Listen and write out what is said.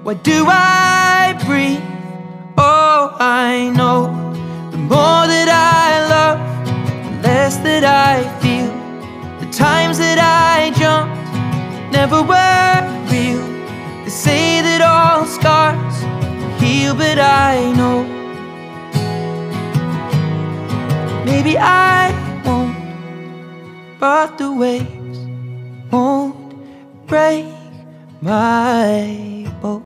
Why do I breathe? Oh, I know the more that I love, the less that I feel. The times that I jumped never were real. They say that all scars heal, but I know maybe I won't, but the waves won't break my boat.